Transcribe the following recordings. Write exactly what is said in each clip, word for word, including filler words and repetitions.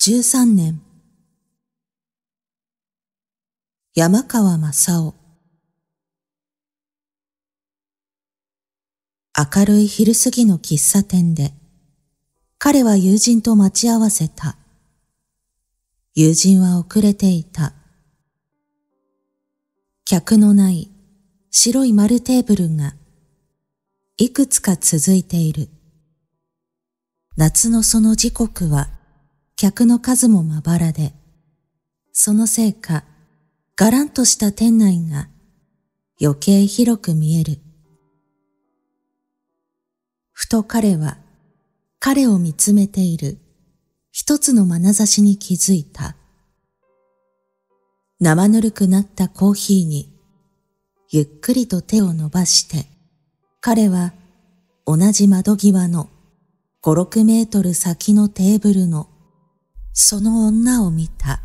じゅうさんねん。山川正夫。明るい昼過ぎの喫茶店で、彼は友人と待ち合わせた。友人は遅れていた。客のない白い丸テーブルがいくつか続いている。夏のその時刻は客の数もまばらで、そのせいかがらんとした店内が余計広く見える。ふと彼は彼を見つめている一つの眼差しに気づいた。生ぬるくなったコーヒーにゆっくりと手を伸ばして、彼は同じ窓際のご、ろくメートル先のテーブルのその女を見た。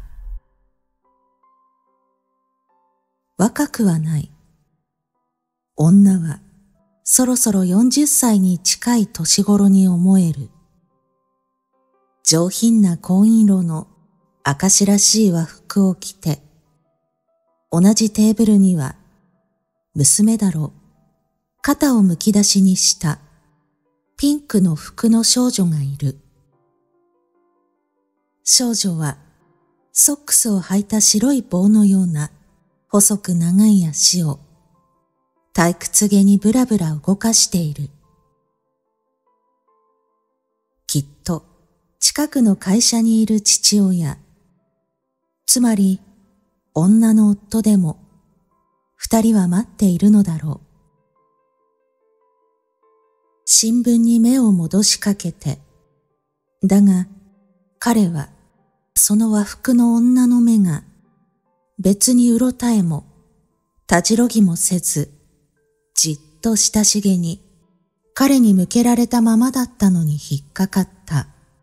若くはない。女はそろそろよんじゅっさいに近い年頃に思える。上品な紺色の赤しらしい和服を着て、同じテーブルには娘だろう、肩をむき出しにしたピンクの服の少女がいる。少女はソックスを履いた白い棒のような細く長い足を退屈げにぶらぶら動かしている。きっと近くの会社にいる父親、つまり女の夫でも二人は待っているのだろう。新聞に目を戻しかけて、だが彼はその和服の女の目が別にうろたえもたじろぎもせず、じっと親しげに彼に向けられたままだったのに引っかかった。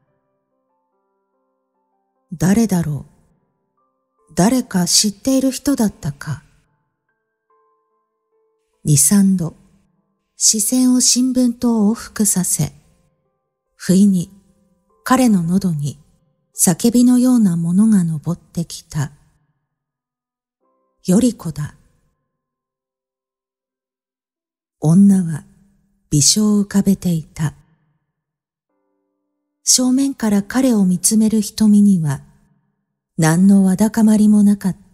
誰だろう。誰か知っている人だったか。二三度、視線を新聞と往復させ、不意に彼の喉に叫びのようなものが昇ってきた。より子だ。女は微笑を浮かべていた。正面から彼を見つめる瞳には何のわだかまりもなかった。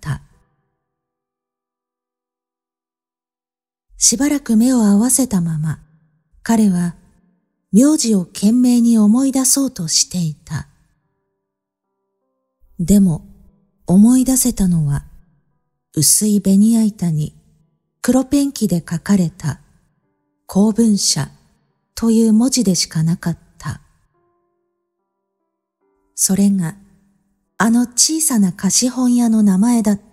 しばらく目を合わせたまま、彼は名字を懸命に思い出そうとしていた。でも思い出せたのは薄いベニヤ板に黒ペンキで書かれた公文社という文字でしかなかった。それがあの小さな貸本屋の名前だった。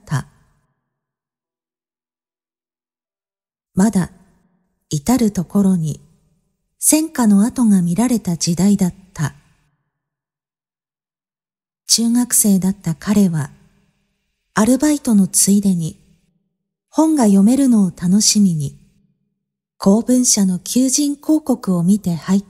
まだ至るところに戦火の跡が見られた時代だった。中学生だった彼はアルバイトのついでに本が読めるのを楽しみに公文社の求人広告を見て入った。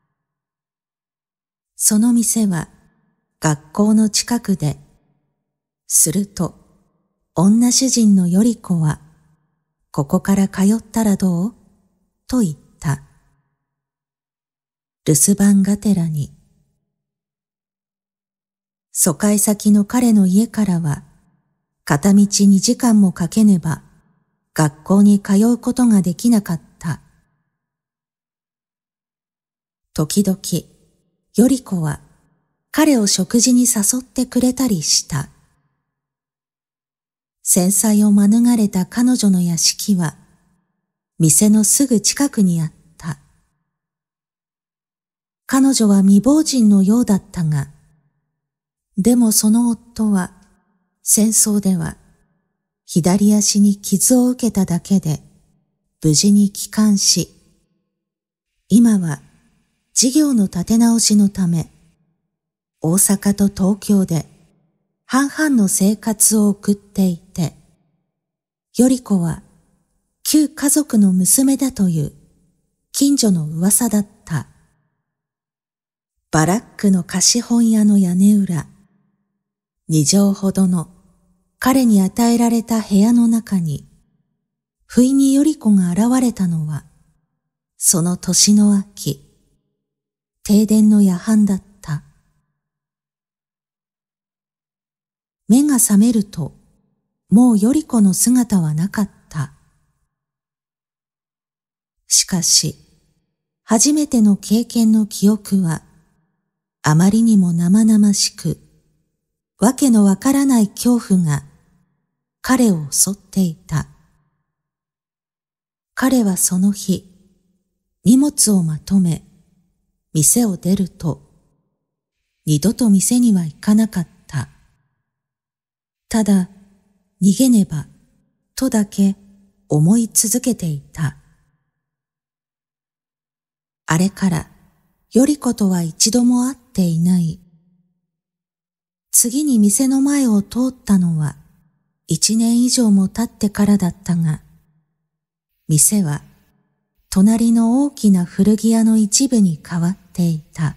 その店は学校の近くで、すると女主人のより子はここから通ったらどうと言った。留守番がてらに。疎開先の彼の家からは片道にじかんもかけねば学校に通うことができなかった。時々、より子は彼を食事に誘ってくれたりした。戦災を免れた彼女の屋敷は店のすぐ近くにあった。彼女は未亡人のようだったが、でもその夫は戦争では左足に傷を受けただけで無事に帰還し、今は事業の立て直しのため大阪と東京で半々の生活を送っていて、より子は旧家族の娘だという近所の噂だった。 バラックの貸本屋の屋根裏、二畳ほどの彼に与えられた部屋の中に、不意に頼子が現れたのは、その年の秋、停電の夜半だった。目が覚めると、もう頼子の姿はなかった。しかし、初めての経験の記憶は、あまりにも生々しく、わけのわからない恐怖が彼を襲っていた。彼はその日、荷物をまとめ、店を出ると、二度と店には行かなかった。ただ、逃げねば、とだけ思い続けていた。あれから、頼子とは一度も会っていない。次に店の前を通ったのは、一年以上も経ってからだったが、店は、隣の大きな古着屋の一部に変わっていた。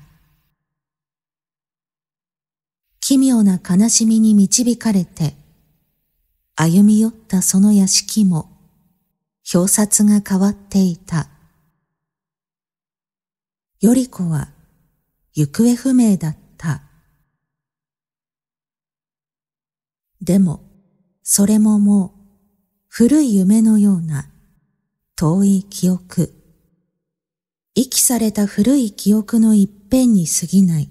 奇妙な悲しみに導かれて、歩み寄ったその屋敷も、表札が変わっていた。頼子は行方不明だった。でも、それももう古い夢のような遠い記憶。遺棄された古い記憶の一辺に過ぎない。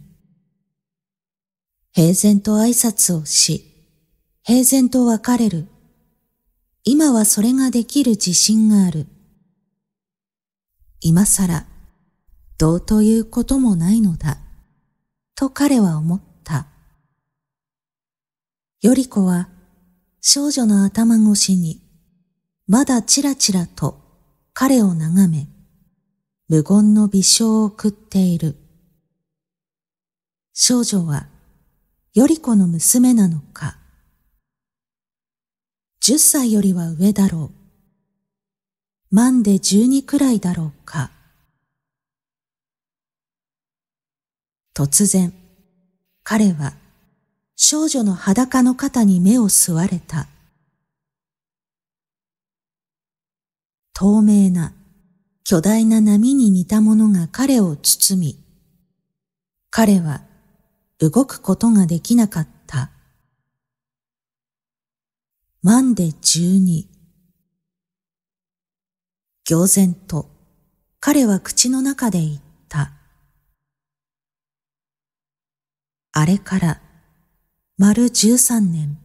平然と挨拶をし、平然と別れる。今はそれができる自信がある。今さら、どうということもないのだ、と彼は思った。頼子は少女の頭越しに、まだちらちらと彼を眺め、無言の微笑を送っている。少女は頼子の娘なのか。十歳よりは上だろう。満で十二くらいだろうか。突然、彼は少女の裸の肩に目を吸われた。透明な巨大な波に似たものが彼を包み、彼は動くことができなかった。満で十二。愕然と彼は口の中で言った。あれから丸十三年。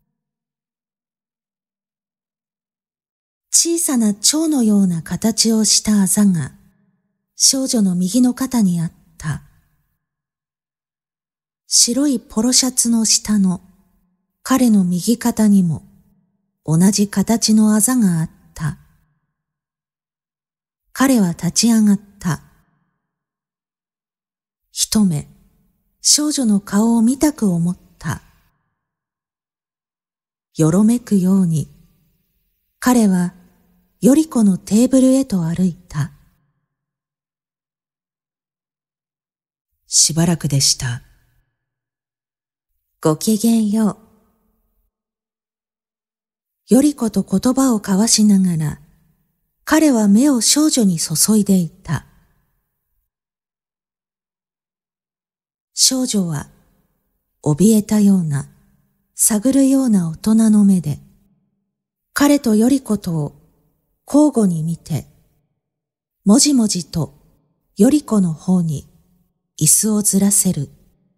小さな蝶のような形をしたあざが少女の右の肩にあった。白いポロシャツの下の彼の右肩にも同じ形のあざがあった。彼は立ち上がった。一目、少女の顔を見たく思った。よろめくように、彼は頼子のテーブルへと歩いた。しばらくでした。ごきげんよう。頼子と言葉を交わしながら、彼は目を少女に注いでいた。少女は、怯えたような、探るような大人の目で、彼と頼子とを交互に見て、もじもじと頼子の方に椅子をずらせる。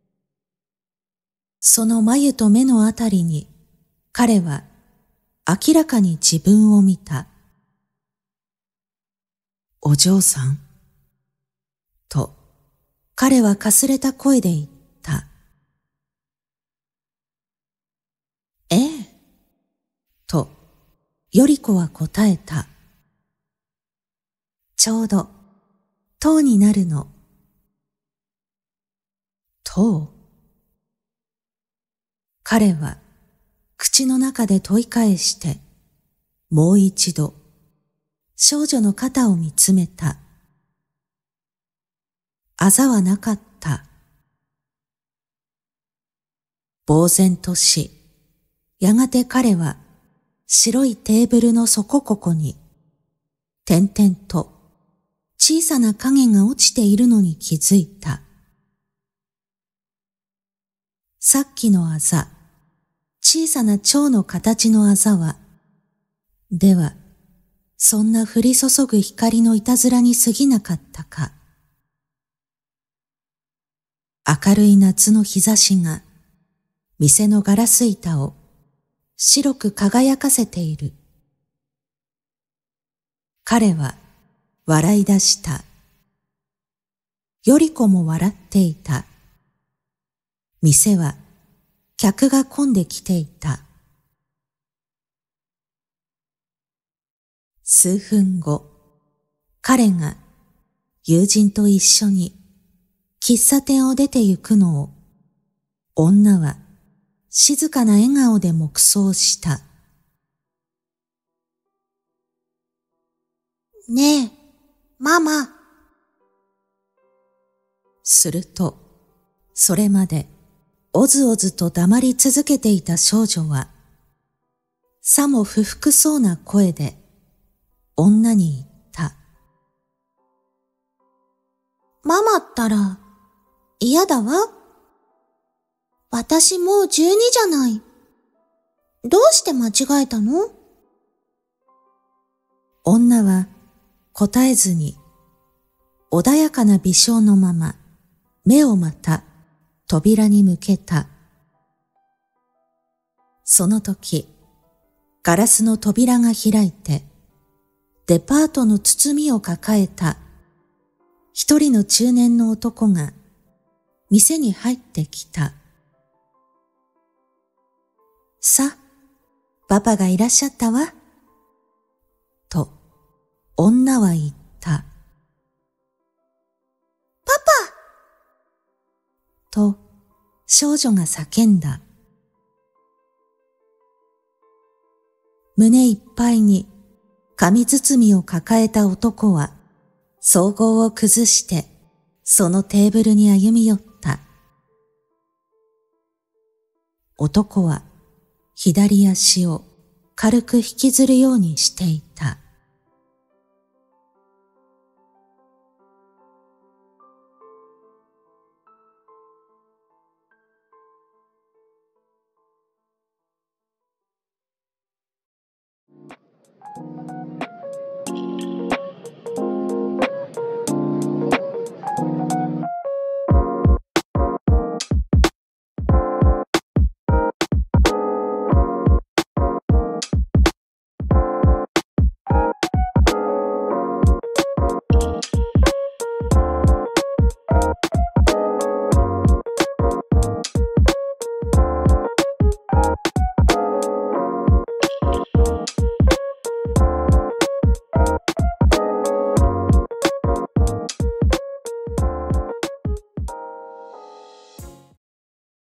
その眉と目のあたりに、彼は明らかに自分を見た。お嬢さんと、彼はかすれた声で言った。ええ、と、頼子は答えた。ちょうど、とうになるの。とう？彼は、口の中で問い返して、もう一度、少女の肩を見つめた。あざはなかった。 呆然とし、やがて彼は白いテーブルの底ここに、点々と小さな影が落ちているのに気づいた。さっきのあざ、小さな蝶の形のあざは、では、そんな降り注ぐ光のいたずらに過ぎなかったか。明るい夏の日差しが、店のガラス板を白く輝かせている。彼は笑い出した。より子も笑っていた。店は客が混んできていた。数分後、彼が友人と一緒に喫茶店を出て行くのを、女は静かな笑顔で黙想した。ねえ、ママ。すると、それまでおずおずと黙り続けていた少女は、さも不服そうな声で女に言った。ママったら嫌だわ。私もう十二じゃない。どうして間違えたの？女は答えずに、穏やかな微笑のまま、目をまた扉に向けた。その時、ガラスの扉が開いて、デパートの包みを抱えた一人の中年の男が店に入ってきた。さ、パパがいらっしゃったわ。と、女は言った。パパ！と、少女が叫んだ。胸いっぱいに紙包みを抱えた男は、総合を崩して、そのテーブルに歩み寄った。男は、左足を軽く引きずるようにしていた。